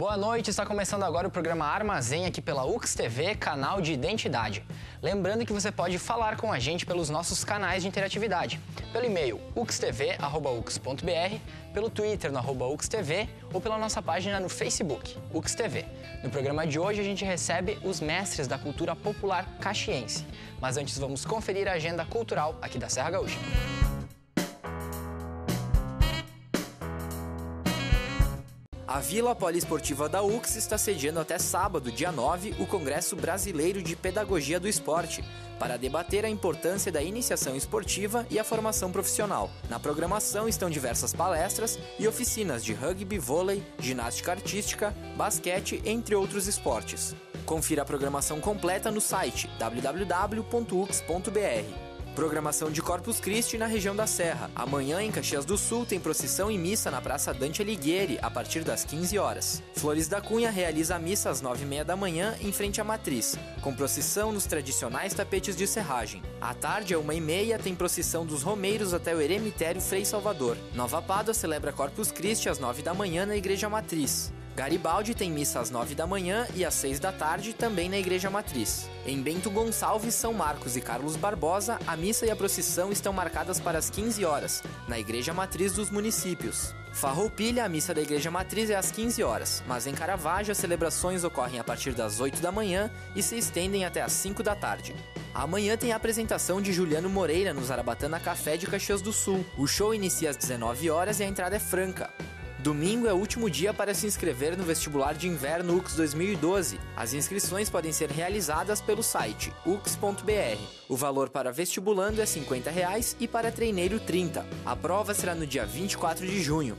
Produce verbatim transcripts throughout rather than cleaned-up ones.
Boa noite, está começando agora o programa Armazém aqui pela U X T V, canal de identidade. Lembrando que você pode falar com a gente pelos nossos canais de interatividade, pelo e-mail u x t v arroba u x ponto b r, pelo Twitter no arroba u x t v ou pela nossa página no Facebook, U X T V. No programa de hoje a gente recebe os mestres da cultura popular caxiense. Mas antes vamos conferir a agenda cultural aqui da Serra Gaúcha. A Vila Poliesportiva da U X está sediando até sábado, dia nove, o Congresso Brasileiro de Pedagogia do Esporte, para debater a importância da iniciação esportiva e a formação profissional. Na programação estão diversas palestras e oficinas de rugby, vôlei, ginástica artística, basquete, entre outros esportes. Confira a programação completa no site w w w ponto u x ponto b r. Programação de Corpus Christi na região da Serra. Amanhã, em Caxias do Sul, tem procissão e missa na Praça Dante Alighieri, a partir das quinze horas. Flores da Cunha realiza a missa às nove e meia da manhã, em frente à Matriz, com procissão nos tradicionais tapetes de serragem. À tarde, às uma e meia, tem procissão dos Romeiros até o Eremitério Frei Salvador. Nova Pádua celebra Corpus Christi às nove da manhã na Igreja Matriz. Garibaldi tem missa às nove da manhã e às seis da tarde, também na Igreja Matriz. Em Bento Gonçalves, São Marcos e Carlos Barbosa, a missa e a procissão estão marcadas para as quinze horas, na Igreja Matriz dos municípios. Farroupilha, a missa da Igreja Matriz é às quinze horas, mas em Caravaggio as celebrações ocorrem a partir das oito da manhã e se estendem até às cinco da tarde. Amanhã tem a apresentação de Juliano Moreira no Zarabatana Café de Caxias do Sul. O show inicia às dezenove horas e a entrada é franca. Domingo é o último dia para se inscrever no vestibular de inverno U X dois mil e doze. As inscrições podem ser realizadas pelo site u x ponto b r. O valor para vestibulando é cinquenta reais e para treineiro trinta. A prova será no dia vinte e quatro de junho.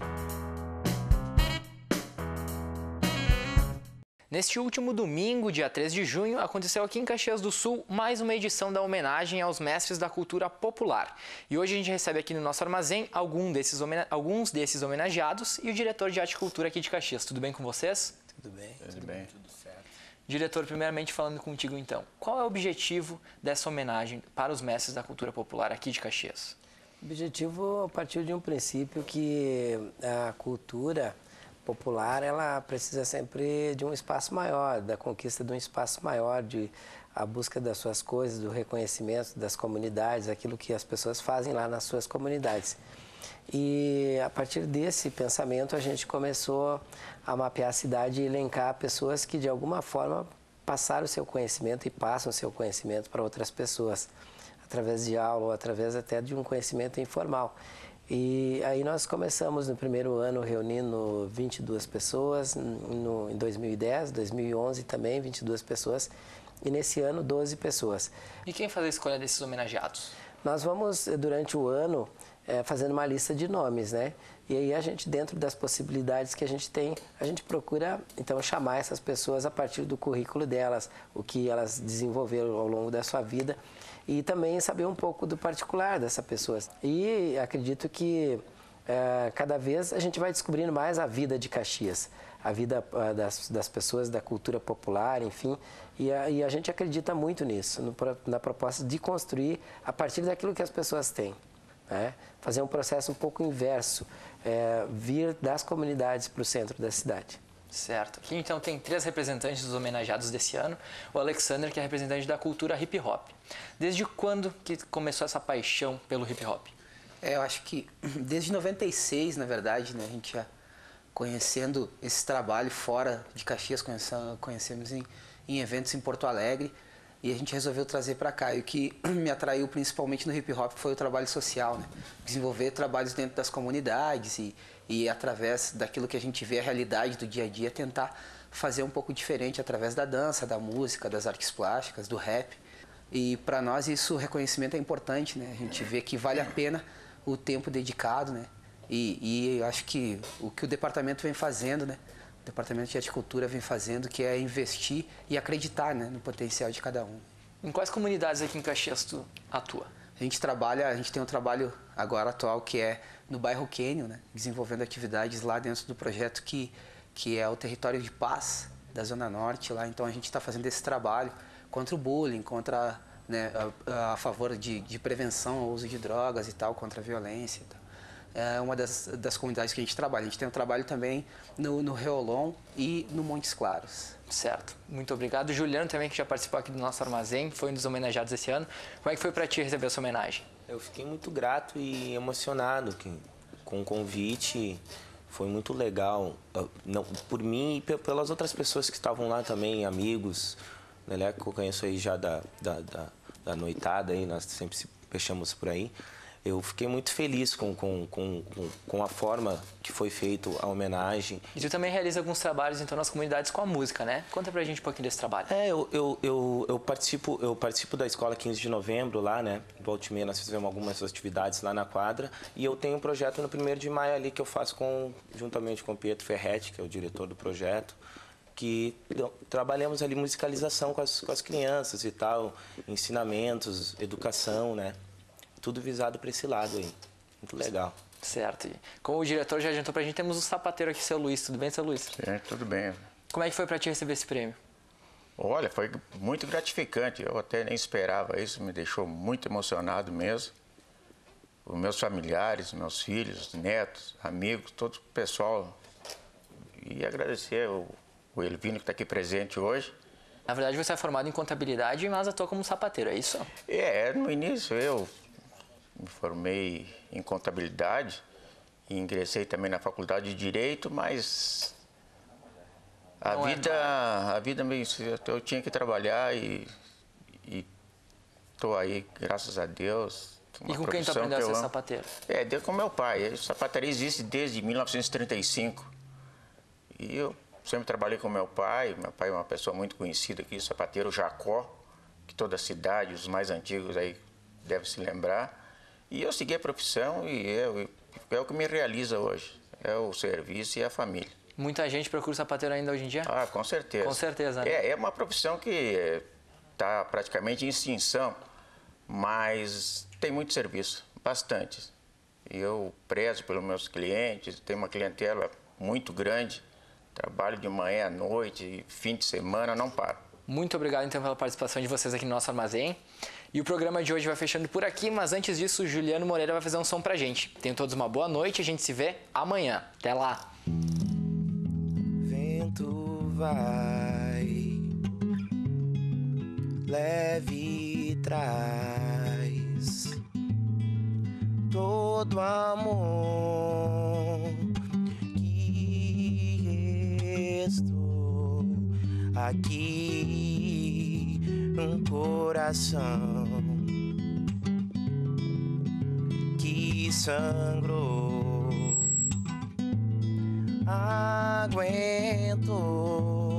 Neste último domingo, dia três de junho, aconteceu aqui em Caxias do Sul mais uma edição da homenagem aos mestres da cultura popular. E hoje a gente recebe aqui no nosso armazém algum desses homena- alguns desses homenageados e o diretor de arte e cultura aqui de Caxias. Tudo bem com vocês? Tudo bem. Tudo bem. Tudo certo. Diretor, primeiramente falando contigo então, qual é o objetivo dessa homenagem para os mestres da cultura popular aqui de Caxias? O objetivo partiu de um princípio que a cultura popular, ela precisa sempre de um espaço maior, da conquista de um espaço maior, de a busca das suas coisas, do reconhecimento das comunidades, aquilo que as pessoas fazem lá nas suas comunidades. E a partir desse pensamento a gente começou a mapear a cidade e elencar pessoas que de alguma forma passaram o seu conhecimento e passam o seu conhecimento para outras pessoas, através de aula ou através até de um conhecimento informal. E aí nós começamos no primeiro ano reunindo vinte e duas pessoas, no, em dois mil e dez, dois mil e onze também vinte e duas pessoas, e nesse ano doze pessoas. E quem faz a escolha desses homenageados? Nós vamos, durante o ano, é, fazendo uma lista de nomes, né? E aí a gente, dentro das possibilidades que a gente tem, a gente procura, então, chamar essas pessoas a partir do currículo delas, o que elas desenvolveram ao longo da sua vida, e também saber um pouco do particular dessa pessoa. E acredito que é, cada vez a gente vai descobrindo mais a vida de Caxias, a vida a, das, das pessoas da cultura popular, enfim, e a, e a gente acredita muito nisso, no, na proposta de construir a partir daquilo que as pessoas têm. Né? Fazer um processo um pouco inverso, é, vir das comunidades para o centro da cidade. Certo. Aqui então tem três representantes dos homenageados desse ano. O Alexander, que é representante da cultura hip hop. Desde quando que começou essa paixão pelo hip hop? É, eu acho que desde noventa e seis, na verdade, né, a gente já conhecendo esse trabalho fora de Caxias, conhecemos, conhecemos em, em eventos em Porto Alegre, e a gente resolveu trazer para cá. E o que me atraiu principalmente no hip hop foi o trabalho social, né? Desenvolver trabalhos dentro das comunidades e, e através daquilo que a gente vê a realidade do dia a dia, tentar fazer um pouco diferente através da dança, da música, das artes plásticas, do rap. E para nós isso, o reconhecimento é importante, né? A gente vê que vale a pena o tempo dedicado, né? E, e eu acho que o que o departamento vem fazendo, né? O Departamento de Arte e Cultura vem fazendo, que é investir e acreditar, né, no potencial de cada um. Em quais comunidades aqui em Caxias tu atua? A gente trabalha, a gente tem um trabalho agora atual que é no bairro Quênio, né, desenvolvendo atividades lá dentro do projeto que, que é o Território de Paz da Zona Norte lá. Então a gente está fazendo esse trabalho contra o bullying, contra, né, a, a favor de, de prevenção ao uso de drogas e tal, contra a violência e tal. é uma das, das comunidades que a gente trabalha. A gente tem um trabalho também no, no Reolon e no Montes Claros. Certo. Muito obrigado. Juliano também, que já participou aqui do nosso armazém, foi um dos homenageados esse ano. Como é que foi para ti receber essa homenagem? Eu fiquei muito grato e emocionado que, com o convite. Foi muito legal, não, por mim e pelas outras pessoas que estavam lá também, amigos, né, que eu conheço aí já da, da, da, da noitada, aí, nós sempre se fechamos por aí. Eu fiquei muito feliz com, com, com, com a forma que foi feita a homenagem. E tu também realiza alguns trabalhos, então, nas comunidades com a música, né? Conta pra gente um pouquinho desse trabalho. É, eu, eu, eu, eu, participo, eu participo da Escola quinze de novembro lá, né? Volta e meia, nós fizemos algumas atividades lá na quadra. E eu tenho um projeto no primeiro de maio ali que eu faço com, juntamente com o Pietro Ferretti, que é o diretor do projeto, que trabalhamos ali musicalização com as, com as crianças e tal, ensinamentos, educação, né? Tudo visado para esse lado aí. Muito legal. Certo. Como o diretor já adiantou pra gente, temos um sapateiro aqui, seu Luiz. Tudo bem, seu Luiz? É, tudo bem. Como é que foi para ti receber esse prêmio? Olha, foi muito gratificante. Eu até nem esperava isso, me deixou muito emocionado mesmo. Os meus familiares, meus filhos, netos, amigos, todo o pessoal. E agradecer o, o Elvino que está aqui presente hoje. Na verdade, você é formado em contabilidade, mas atua como sapateiro, é isso? É, no início eu me formei em contabilidade e ingressei também na faculdade de Direito, mas a Não vida, é a vida meio, eu tinha que trabalhar e estou aí, graças a Deus. E com quem tu aprendeu a ser sapateiro? É, deu com meu pai. A sapataria existe desde mil novecentos e trinta e cinco. E eu sempre trabalhei com meu pai. Meu pai é uma pessoa muito conhecida aqui, o sapateiro Jacó, que toda a cidade, os mais antigos aí devem se lembrar. E eu segui a profissão e é, é o que me realiza hoje. É o serviço e a família. Muita gente procura sapateiro ainda hoje em dia? Ah, com certeza. Com certeza, né? É, é uma profissão que está praticamente em extinção, mas tem muito serviço, bastante. E eu prezo pelos meus clientes, tenho uma clientela muito grande, trabalho de manhã à noite, fim de semana, não paro. Muito obrigado, então, pela participação de vocês aqui no nosso armazém. E o programa de hoje vai fechando por aqui, mas antes disso, o Juliano Moreira vai fazer um som pra gente. Tenham todos uma boa noite, a gente se vê amanhã. Até lá! Vento vai, leve e traz todo amor que restou aqui, um coração que sangrou, aguentou